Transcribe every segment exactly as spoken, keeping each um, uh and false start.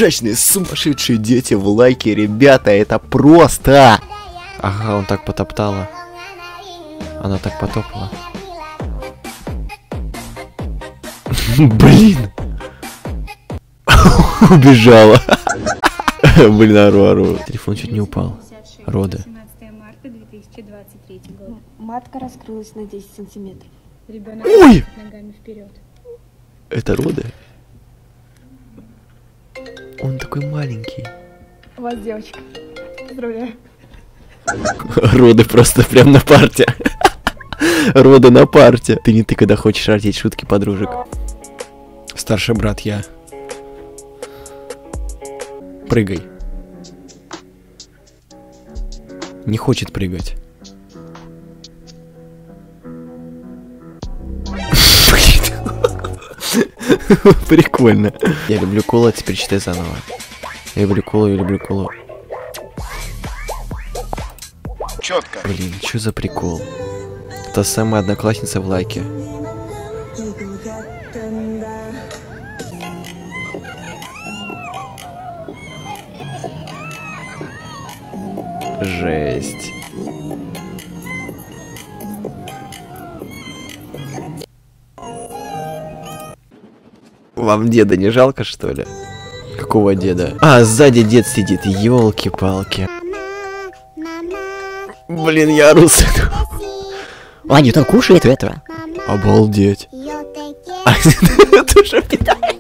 ржачные, сумасшедшие дети в лайке, ребята, это просто. Ага, он так потоптала. Она так потопала. Блин. Убежала. Блин, ору, ору. Телефон чуть не упал. Роды. Матка раскрылась на десять сантиметров. Ребенок Ой! ногами вперед. Это роды? Он такой маленький. У вас девочка. Поздравляю. Роды просто прям на парте. Роды на парте. Ты не ты, когда хочешь ротить шутки подружек. Старший брат я. Прыгай. Не хочет прыгать. Прикольно. Я люблю колу, а теперь читай заново. Я люблю колу, я люблю колу. Четко. Блин, что за прикол? Та самая одноклассница в лайке. Жесть. Вам деда не жалко, что ли? Какого деда? А, сзади дед сидит, елки-палки. Блин, я ору с этого. Ладно, он кушает этого. Обалдеть. Это уже питает.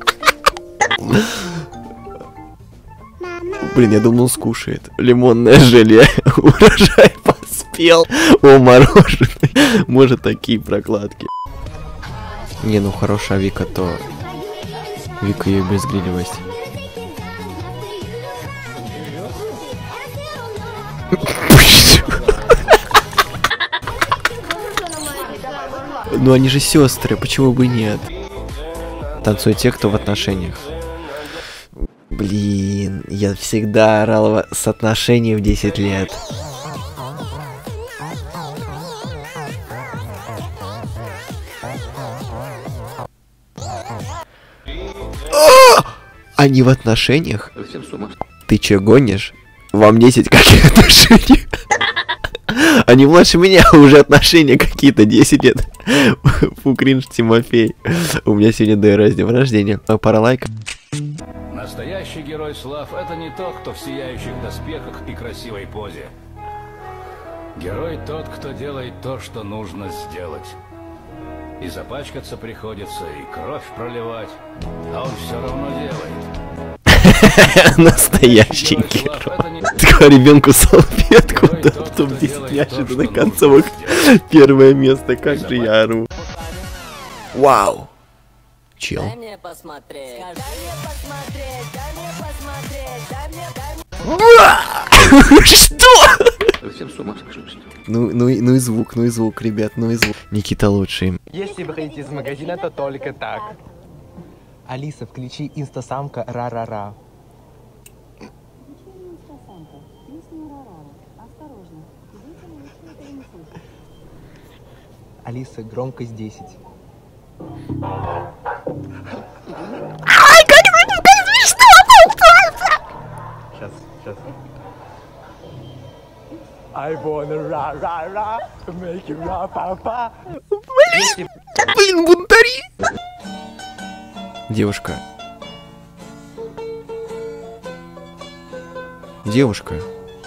Блин, я думал, скушает. Лимонное желе. Урожай поспел. О, мороженое. Может, такие прокладки. Не, ну хорошая Вика, то... Вика ее безгрилевость. Ну они же сестры, почему бы нет? Танцуют те, кто в отношениях. Блин, я всегда орал с отношений в десять лет. Они в отношениях? Ты че, гонишь? Вам десять, какие отношения? Они младше меня, уже отношения какие-то, десять лет. Фу, кринж, Тимофей. У меня сегодня ДР с днем рождения. Пара лайков. Настоящий герой слав — это не тот, кто в сияющих доспехах и красивой позе. Герой тот, кто делает то, что нужно сделать. И запачкаться приходится, и кровь проливать, а он все равно делает. Настоящий герой. Такой ребенку салфетку, да, в топ десять неожиданных концовок. Первое место, как же я ору. Вау. Чел. Дай мне посмотреть. Дай мне посмотреть, дай мне посмотреть, дай мне, дай мне. Что? Вы всем с ума сошли, что ли? Ну, ну, и- ну и звук, ну и звук, ребят, ну и звук. Никита лучший. Если вы хотите из магазина, то только так. Алиса, включи инстасамка ра-ра-ра. Алиса, громкость десять. Ай, как это смешно! Сейчас, сейчас. I wanna ra-ra-ra, make you ra-pa-pa. Если... Блин, бунтари! Девушка. Девушка.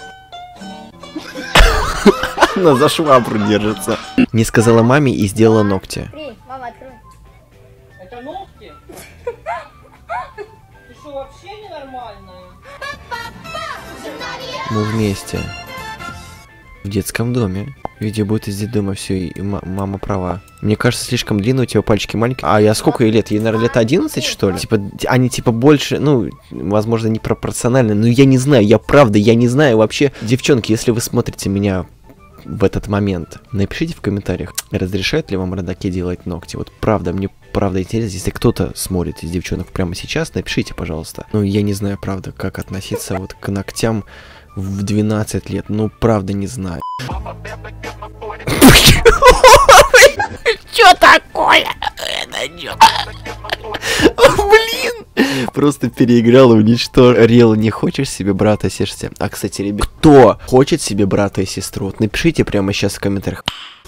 Она за швабру держится. Не сказала маме и сделала ногти. Мама, открой. Это ногти? Ты что, вообще ненормальная? Мы вместе. В детском доме. Видео будет из детдома, все, и ма- мама права. Мне кажется, слишком длинно, у тебя пальчики маленькие. А я сколько ей лет? Ей, наверное, лет одиннадцать, что ли? Типа, они типа больше, ну, возможно, непропорционально. Но я не знаю, я правда, я не знаю вообще. Девчонки, если вы смотрите меня в этот момент, напишите в комментариях, разрешают ли вам родаки делать ногти. Вот правда, мне правда интересно, если кто-то смотрит из девчонок прямо сейчас, напишите, пожалуйста. Ну, я не знаю, правда, как относиться вот к ногтям в двенадцать лет. Ну, правда, не знаю. Чё такое? Блин! Просто переиграл и уничтожил. Рил, не хочешь себе брата и сестру? А, кстати, ребят, кто хочет себе брата и сестру? Вот напишите прямо сейчас в комментариях.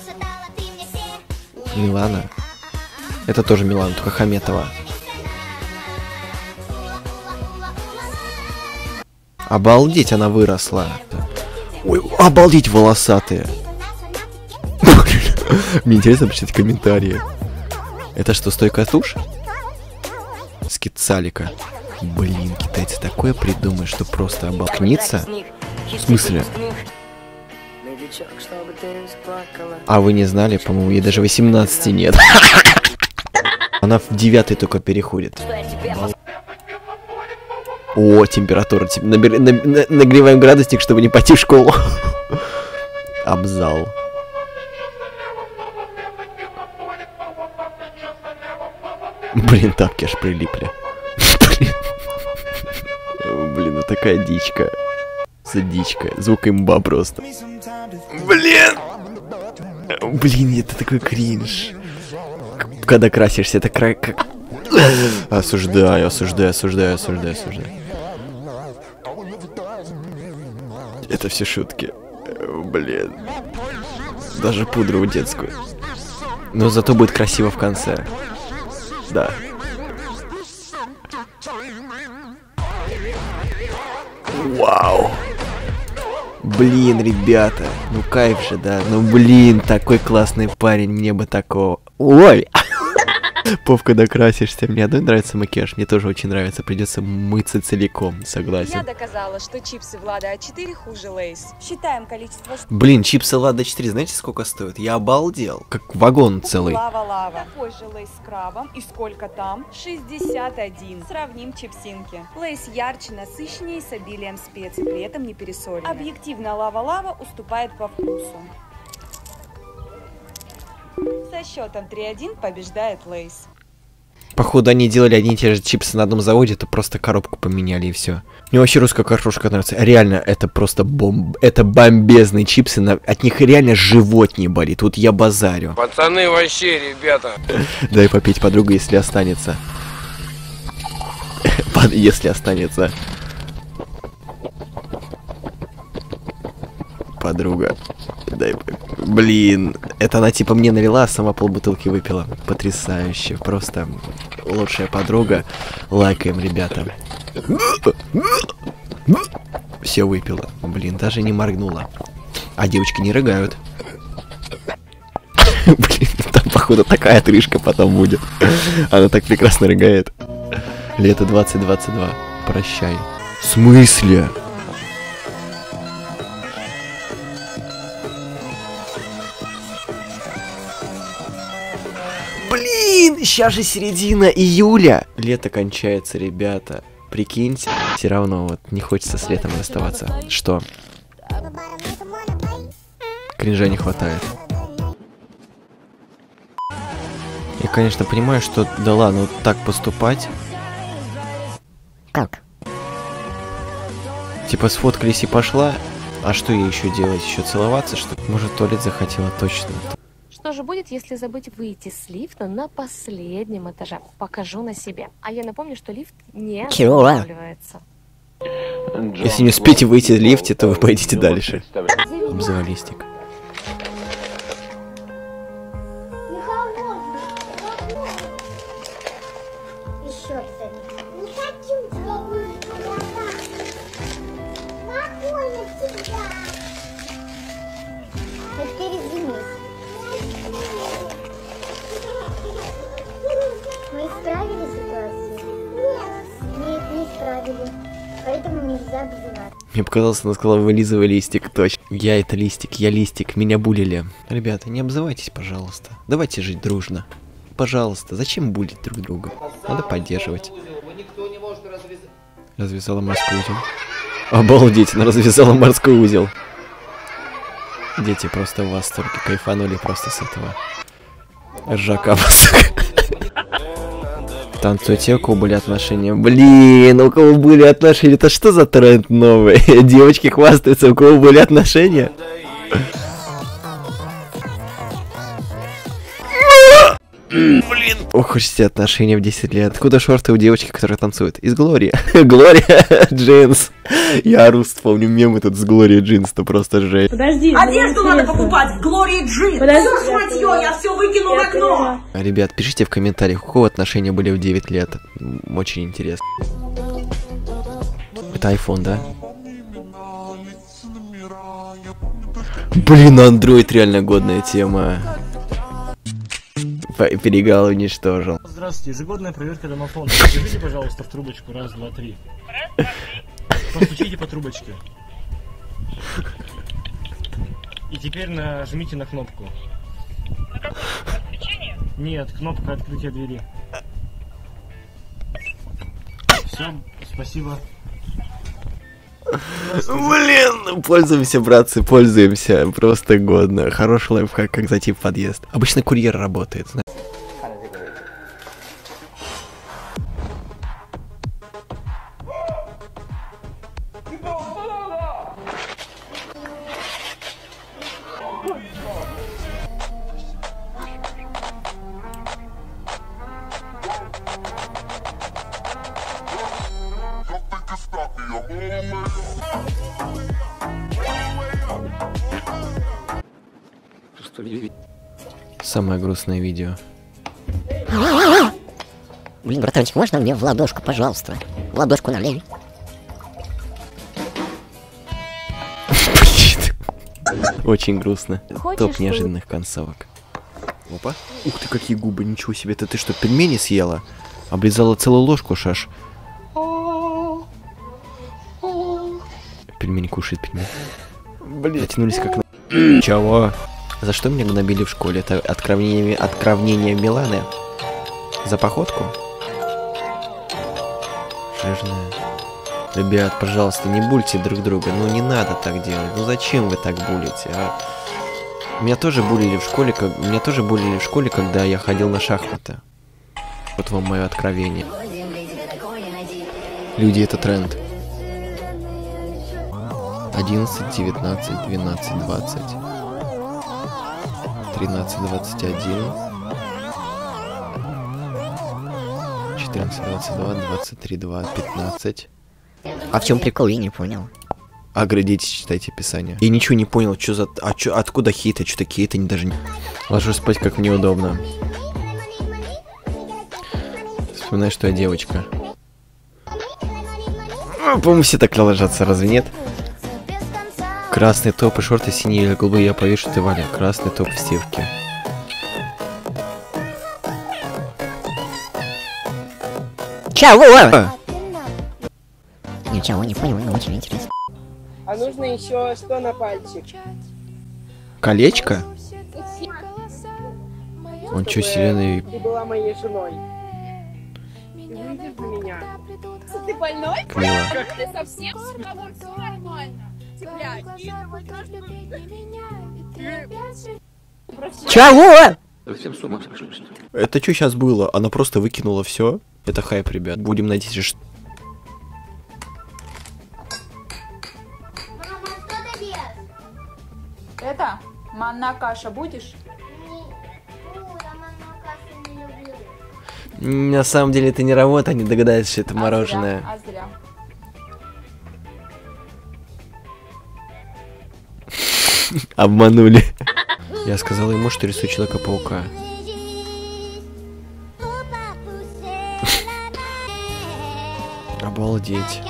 Милана. Это тоже Милана, только Хаметова. Обалдеть, она выросла. Ой, обалдеть, волосатые. Мне интересно почитать комментарии. Это что, стойкая тушь? Скицалика. Блин, китайцы такое придумают, что просто обалкнется. В смысле? А вы не знали? По-моему, ей даже восемнадцати нет. Она в девятый только переходит. О, температура. Набер... На... На... Нагреваем градусник, чтобы не пойти в школу. Абзал. Блин, тапки аж прилипли. Блин, ну такая дичка. За дичка. Звук имба просто. Блин! Блин, это такой кринж. Когда красишься, это кра... как... Осуждаю, осуждаю, осуждаю, осуждаю, осуждаю. Это все шутки. Блин. Даже пудру детскую. Но зато будет красиво в конце. Да. Вау. Блин, ребята. Ну кайф же, да. Ну блин, такой классный парень. Мне бы такого. Ой. Пов, когда красишься. Мне одной нравится макияж, мне тоже очень нравится. Придется мыться целиком, согласен. Я доказала, что чипсы Влада а четыре хуже Лейс. Считаем количество... Блин, чипсы Влада а четыре, знаете, сколько стоят? Я обалдел. Как вагон целый. Лава-лава. Такой же Лейс с крабом. И сколько там? шестьдесят один. Сравним чипсинки. Лейс ярче, насыщеннее, с обилием специй, при этом не пересолены. Объективно лава-лава уступает по вкусу. Со счетом три один побеждает Лейс. Походу они делали одни и те же чипсы на одном заводе, то просто коробку поменяли и все. Мне вообще русская картошка нравится. Реально, это просто бомб... Это бомбезные чипсы. На... От них реально живот не болит. Тут я базарю. Пацаны, вообще, ребята. Дай попить, подруга, если останется. Если останется. Подруга. Дай... Блин, это она типа мне налила, а сама полбутылки выпила. Потрясающе. Просто лучшая подруга. Лайкаем, ребята. Все выпила. Блин, даже не моргнула. А девочки не рыгают. Блин, там походу такая отрыжка потом будет. Она так прекрасно рыгает. Лето двадцать двадцать два. Прощай. В смысле? Блин, сейчас же середина июля. Лето кончается, ребята. Прикиньте. Все равно вот не хочется с летом расставаться. Что? Кринжа не хватает. Я, конечно, понимаю, что да ладно, вот так поступать. Как? Типа сфоткались и пошла. А что ей еще делать? Еще целоваться, что ли? Может, в туалет захотела точно. Что же будет, если забыть выйти с лифта на последнем этаже? Покажу на себе. А я напомню, что лифт не останавливается. Если не успеете выйти в лифте, то вы пойдете дальше. Обзывалистик. Мне показалось, она сказала, вылизывай листик, точно. Я это листик, я листик, меня булили. Ребята, не обзывайтесь, пожалуйста. Давайте жить дружно. Пожалуйста, зачем булить друг друга? Надо поддерживать. Развязала морской узел. Обалдеть, она развязала морской узел. Дети просто в восторге, кайфанули просто с этого. Ржака вас. Танцуйте, у кого были отношения. Блин, у кого были отношения? Это что за тренд новый? Девочки хвастаются, у кого были отношения. Блин. Ох уж эти отношения в десять лет. Откуда шорты у девочки, которая танцует? Из Глории. Глория Джинс. Я ору, вспомню мемы тут с Глория Джинс, то просто жесть. Подожди. Одежду надо покупать в Глории Джинс. Подожди, ж, мать её, я все выкину в окно. Ребят, пишите в комментариях, какого отношения были в девять лет. Очень интересно. Это iPhone, да? Блин, Android реально годная тема. Перегал уничтожил. Здравствуйте, ежегодная проверка домофона. Скажите, пожалуйста, в трубочку. Раз, два, три. Постучите по трубочке. И теперь нажмите на кнопку. На какую? Отключение? Нет, кнопка открытия двери. Все, спасибо. Блин, пользуемся, братцы, пользуемся. Просто годно. Хороший лайфхак, как зайти в подъезд. Обычно курьер работает, знаешь. Самое грустное видео. Блин, братанчик, можно мне в ладошку, пожалуйста? В ладошку налей. Очень грустно. Хочешь, Топ неожиданных концовок. Опа. Ух ты, какие губы, ничего себе. Это ты что, пельмени съела? Облизала целую ложку, Шаш. Пельмени кушает пельмени. Блин. Затянулись как на... Чего? За что меня гнобили в школе? Это откровение, откровение Миланы? За походку? Жирная. Ребят, пожалуйста, не бульте друг друга. Ну не надо так делать. Ну зачем вы так булите, а? Меня тоже булили в школе, как... Меня тоже булили в школе, когда я ходил на шахматы. Вот вам мое откровение. Люди, это тренд. одиннадцать, девятнадцать, двенадцать, двадцать. тринадцать, двадцать один. четырнадцать, двадцать два, двадцать три, два, пятнадцать. А в чем прикол, я не понял. Оглядитесь, читайте Писание. Я ничего не понял, что за... А чё, откуда хейты? Что-то хейты не даже не... Ложусь спать, как мне удобно. Вспоминаю, что я девочка. По-моему, все так ложатся, разве нет? Красный топ и шорты, синие или голубые, я повешу, ты Валя. Красный топ в стивке. Чего? Ничего не понял, но очень интересно. А нужно еще что на пальчик? Колечко? Он чё, Селена? Ты была моей женой. Ты выйдешь за меня. Ты больной? Мило. Ты совсем с тобой все нормально? Чего? Это что сейчас было? Она просто выкинула все. Это хайп, ребят. Будем надеяться, что... Это? Манна каша будешь? На самом деле это не работа, они догадаются, что это мороженое. А зря. Обманули. Я сказал ему, что рисую Человека-паука. Обалдеть.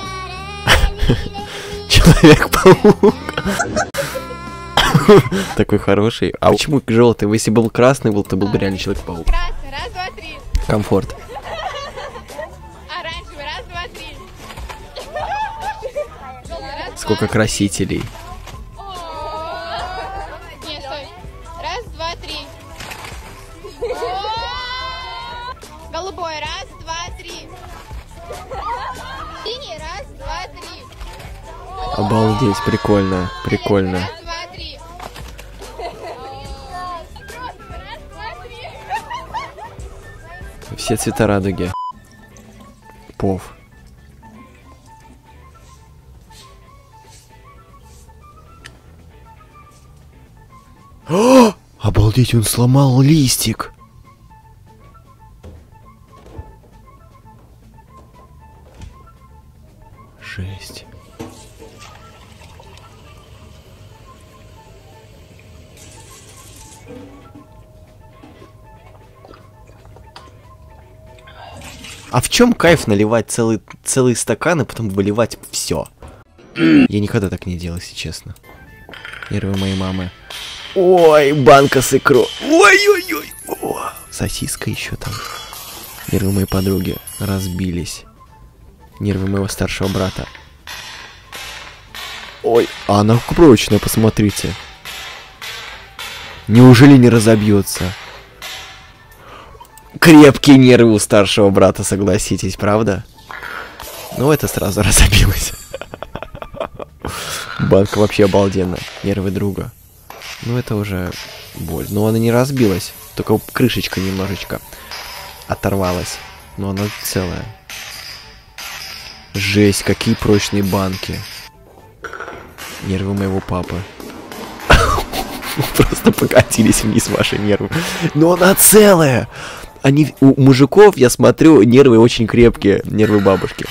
Человек-паук. Такой хороший. А почему желтый? Если был красный, был, то был бы реально Человек-паук. Красный, раз, два, три. Комфорт. Оранжевый, раз, два, три. Сколько красителей. Нет, стой. Раз, два, три. Голубой, раз, два, три. Синий, раз, два, три. Обалдеть, прикольно, прикольно. Раз, два, три. Раз, два, три. Все цвета радуги. Пов. О! Обалдеть, он сломал листик. Жесть. А в чем кайф наливать целый, целые стаканы, потом выливать все? Я никогда так не делал, если честно. Нервы моей мамы. Ой, банка с икрой. Ой-ой-ой. О, сосиска еще там. Нервы моей подруги разбились. Нервы моего старшего брата. Ой, а она прочная, посмотрите. Неужели не разобьется? Крепкие нервы у старшего брата, согласитесь, правда? Ну, это сразу разобилось. Банка вообще обалденная. Нервы друга. Ну, это уже боль. Но она не разбилась. Только крышечка немножечко оторвалась. Но она целая. Жесть, какие прочные банки. Нервы моего папы. Просто покатились вниз ваши нервы. Но она целая! Они, у мужиков, я смотрю, нервы очень крепкие. Нервы бабушки.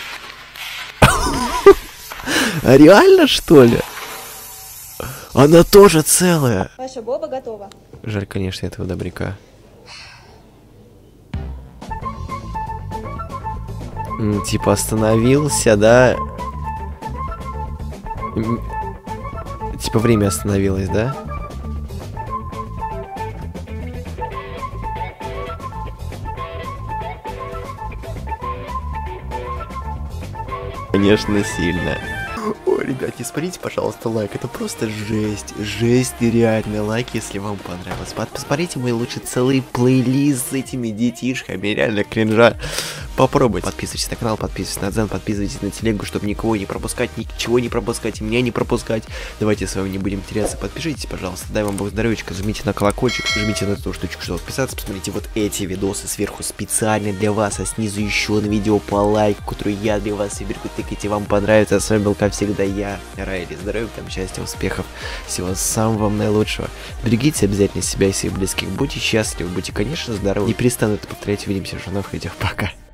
А реально, что ли? Она тоже целая. Ваша боба готова. Жаль, конечно, этого добряка. М, типа остановился, да? М, Типа время остановилось, да? Конечно, сильно. Ой, ребят, не смотрите, пожалуйста, лайк. Это просто жесть. Жесть нереальный лайк, если вам понравилось. Посмотрите мой лучший целый плейлист с этими детишками. Реально кринжа. Попробуйте. Подписывайтесь на канал, подписывайтесь на Дзен, подписывайтесь на телегу, чтобы никого не пропускать, ничего не пропускать, меня не пропускать. Давайте с вами не будем теряться. Подпишитесь, пожалуйста. Дай вам бог здоровечка. Жмите на колокольчик, жмите на эту штучку, чтобы подписаться. Посмотрите вот эти видосы сверху специально для вас, а снизу еще на видео по лайку, который я для вас выберу. Тыкайте, вам понравится. А с вами был, как всегда, я, Райли. Здоровья, там, счастья, успехов. Всего самого вам наилучшего. Берегите обязательно себя и своих близких. Будьте счастливы, будьте, конечно, здоровы. Не перестану это повторять. Увидимся в новых видео. Пока.